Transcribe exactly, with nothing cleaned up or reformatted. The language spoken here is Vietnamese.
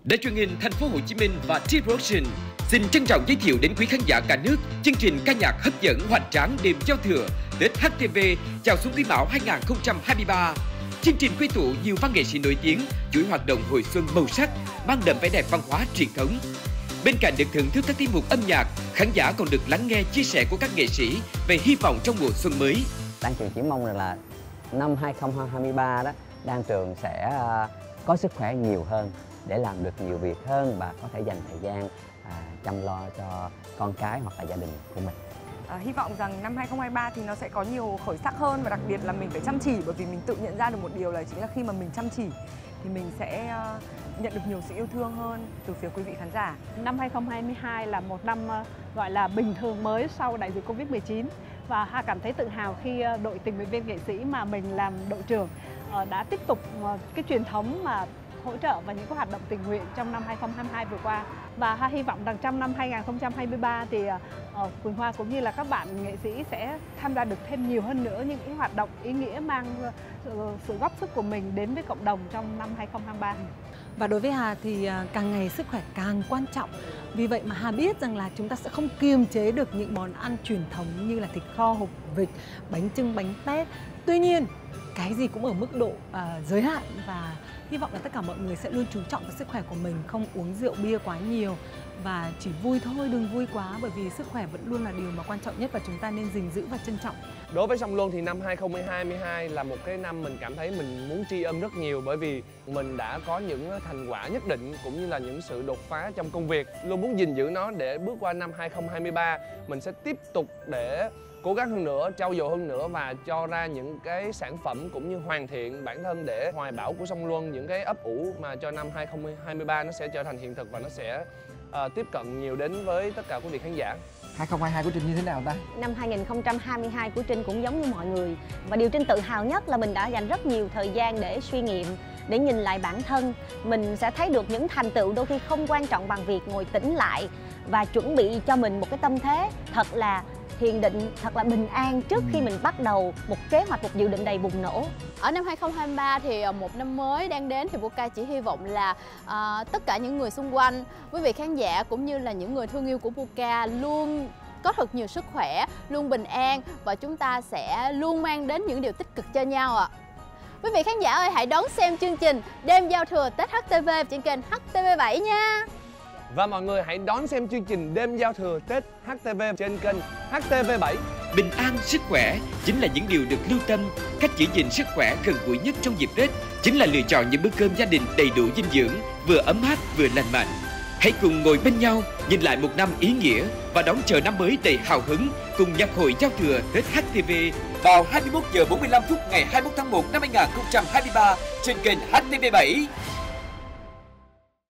Đài truyền hình Thành phố Hồ Chí Minh và T-Production xin trân trọng giới thiệu đến quý khán giả cả nước chương trình ca nhạc hấp dẫn hoành tráng đêm giao thừa Tết hát tê vê chào xuân Quý Mão hai nghìn không trăm hai mươi ba. Chương trình quy tụ nhiều văn nghệ sĩ nổi tiếng, chuỗi hoạt động hội xuân màu sắc, mang đậm vẻ đẹp văn hóa truyền thống. Bên cạnh được thưởng thức các tiết mục âm nhạc, khán giả còn được lắng nghe chia sẻ của các nghệ sĩ về hy vọng trong mùa xuân mới. Đan Trường chỉ mong rằng là năm hai nghìn không trăm hai mươi ba đó, Đan Trường sẽ có sức khỏe nhiều hơn để làm được nhiều việc hơn và có thể dành thời gian à, chăm lo cho con cái hoặc là gia đình của mình. À, hy vọng rằng năm hai nghìn không trăm hai mươi ba thì nó sẽ có nhiều khởi sắc hơn và đặc biệt là mình phải chăm chỉ, bởi vì mình tự nhận ra được một điều là chính là khi mà mình chăm chỉ thì mình sẽ uh, nhận được nhiều sự yêu thương hơn từ phía quý vị khán giả. Năm hai nghìn không trăm hai mươi hai là một năm uh, gọi là bình thường mới sau đại dịch Covid mười chín và Hà cảm thấy tự hào khi uh, đội tình nguyện viên nghệ sĩ mà mình làm đội trưởng uh, đã tiếp tục uh, cái truyền thống mà hỗ trợ và những cái hoạt động tình nguyện trong năm hai nghìn không trăm hai mươi hai vừa qua. Và Hà hy vọng rằng trong năm hai nghìn không trăm hai mươi ba thì uh, Quỳnh Hoa cũng như là các bạn nghệ sĩ sẽ tham gia được thêm nhiều hơn nữa những cái hoạt động ý nghĩa mang uh, sự góp sức của mình đến với cộng đồng trong năm hai nghìn không trăm hai mươi ba. Và đối với Hà thì càng ngày sức khỏe càng quan trọng. Vì vậy mà Hà biết rằng là chúng ta sẽ không kiềm chế được những món ăn truyền thống như là thịt kho, hột vịt, bánh chưng, bánh tét. Tuy nhiên, cái gì cũng ở mức độ uh, giới hạn và hy vọng là tất cả mọi người sẽ luôn chú trọng vào sức khỏe của mình, không uống rượu bia quá nhiều và chỉ vui thôi, đừng vui quá, bởi vì sức khỏe vẫn luôn là điều mà quan trọng nhất và chúng ta nên gìn giữ và trân trọng. Đối với Song Luân thì năm hai nghìn không trăm hai mươi hai là một cái năm mình cảm thấy mình muốn tri ân rất nhiều, bởi vì mình đã có những thành quả nhất định cũng như là những sự đột phá trong công việc. Luôn muốn gìn giữ nó để bước qua năm hai nghìn không trăm hai mươi ba mình sẽ tiếp tục để cố gắng hơn nữa, trau dồi hơn nữa và cho ra những cái sản phẩm cũng như hoàn thiện bản thân để hoài bão của Song Luân, những cái ấp ủ mà cho năm hai nghìn không trăm hai mươi ba nó sẽ trở thành hiện thực và nó sẽ uh, tiếp cận nhiều đến với tất cả quý vị khán giả. hai nghìn không trăm hai mươi hai của Trinh như thế nào ta? Năm hai nghìn không trăm hai mươi hai của Trinh cũng giống như mọi người. Và điều Trinh tự hào nhất là mình đã dành rất nhiều thời gian để suy nghiệm, để nhìn lại bản thân. Mình sẽ thấy được những thành tựu đôi khi không quan trọng bằng việc ngồi tĩnh lại và chuẩn bị cho mình một cái tâm thế thật là thiền định, thật là bình an trước khi mình bắt đầu một kế hoạch, một dự định đầy bùng nổ. Ở năm hai nghìn không trăm hai mươi ba thì một năm mới đang đến thì Boca chỉ hy vọng là uh, tất cả những người xung quanh, quý vị khán giả cũng như là những người thương yêu của Boca luôn có thật nhiều sức khỏe, luôn bình an và chúng ta sẽ luôn mang đến những điều tích cực cho nhau ạ. Quý vị khán giả ơi, hãy đón xem chương trình Đêm Giao Thừa Tết hát tê vê trên kênh hát tê vê bảy nha. Và mọi người hãy đón xem chương trình Đêm Giao Thừa Tết hát tê vê trên kênh hát tê vê bảy. Bình an, sức khỏe chính là những điều được lưu tâm. Cách giữ gìn sức khỏe gần gũi nhất trong dịp Tết chính là lựa chọn những bữa cơm gia đình đầy đủ dinh dưỡng, vừa ấm áp vừa lành mạnh. Hãy cùng ngồi bên nhau, nhìn lại một năm ý nghĩa và đón chờ năm mới đầy hào hứng cùng nhạc hội Giao Thừa Tết hát tê vê vào hai mươi mốt giờ bốn mươi lăm phút ngày hai mươi mốt tháng một năm hai nghìn không trăm hai mươi ba trên kênh hát tê vê bảy.